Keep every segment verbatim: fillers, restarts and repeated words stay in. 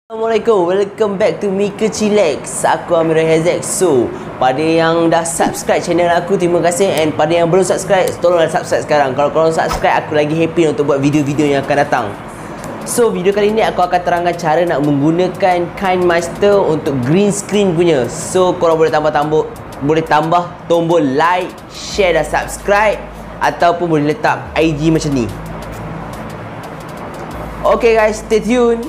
Assalamualaikum, welcome back to Mika CHILLEX. Aku AMIRULHZ. So, pada yang dah subscribe channel aku, terima kasih. And pada yang belum subscribe, tolonglah subscribe sekarang. Kalau korang subscribe, aku lagi happy untuk buat video-video yang akan datang. So, video kali ni aku akan terangkan cara nak menggunakan Kinemaster untuk green screen punya. So, korang boleh tambah-tambah boleh tambah tombol like, share dan subscribe, ataupun boleh letak I G macam ni. Okay guys, stay tune.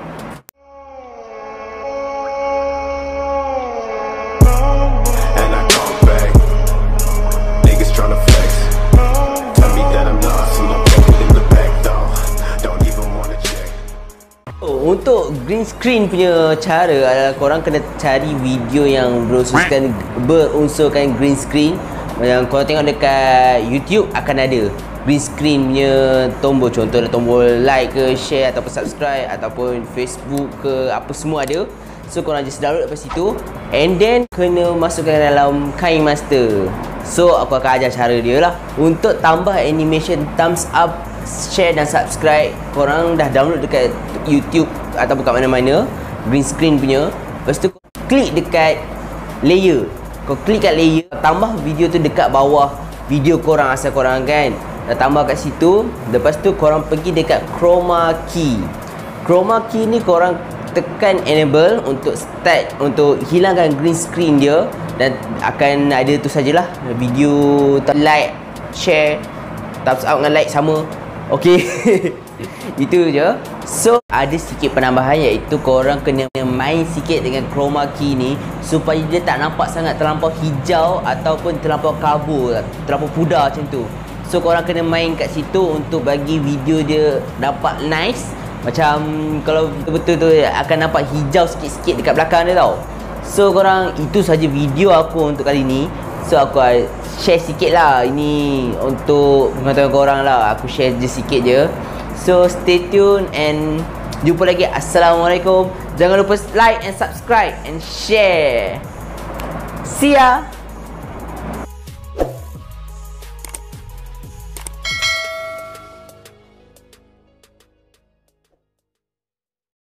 Untuk green screen punya cara adalah korang kena cari video yang berunsurkan, berunsurkan green screen. Yang korang tengok dekat YouTube akan ada green screen punya tombol. Contoh ada tombol like ke, share ataupun subscribe, ataupun Facebook ke, apa semua ada. So korang just download daripada situ, and then kena masukkan dalam Kinemaster. So aku akan ajar cara dia lah. Untuk tambah animation thumbs up, share dan subscribe, korang dah download dekat YouTube ataupun kat mana-mana green screen punya. Lepas tu klik dekat layer. Kau klik kat layer, tambah video tu dekat bawah video korang asal korang kan. Dah tambah kat situ. Lepas tu korang pergi dekat chroma key. Chroma key ni korang tekan enable untuk start, untuk hilangkan green screen dia. Dan akan ada tu sajalah video like, share, thumbs up dengan like sama. Okay. Itu je. So ada sikit penambahan, iaitu korang kena main sikit dengan chroma key ni supaya dia tak nampak sangat terlampau hijau ataupun terlampau kabur, terlampau pudar macam tu. So korang kena main kat situ untuk bagi video dia nampak nice. Macam kalau betul-betul tu akan nampak hijau sikit-sikit dekat belakang dia tau. So korang, itu saja video aku untuk kali ni. So aku share sikit lah, ini untuk pengetahuan korang lah. Aku share je sikit je. So stay tune and jumpa lagi. Assalamualaikum. Jangan lupa like and subscribe and share. See ya.